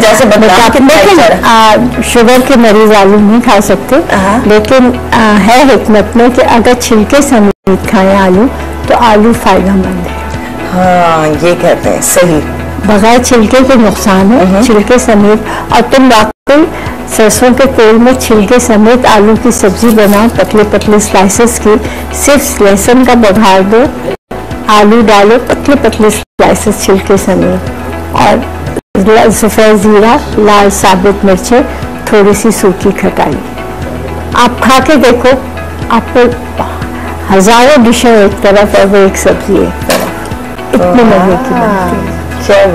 जैसे लेकिन शुगर के मरीज आलू नहीं खा सकते, लेकिन है हिकमत में कि अगर छिलके समेत खाएं आलू तो आलू फायदेमंद है। हाँ, ये कहते हैं, सही। बगैर छिलके के नुकसान है, छिलके समेत। और तुम वाकई सरसों के तेल में छिलके समेत आलू की सब्जी बनाओ, पतले पतले स्लाइसेस की, सिर्फ लहसुन का बघार दो, आलू डालो, पतले पतले स्लाइसेस छिलके समेत, और सफेद जीरा, लाल साबुत मिर्चें, थोड़ी सी सूखी खटाई। आप खा के देखो, आपको हजारों डिशें एक तरफ और वो एक सब्जी एक तरफ, इतने मजे की बनती है।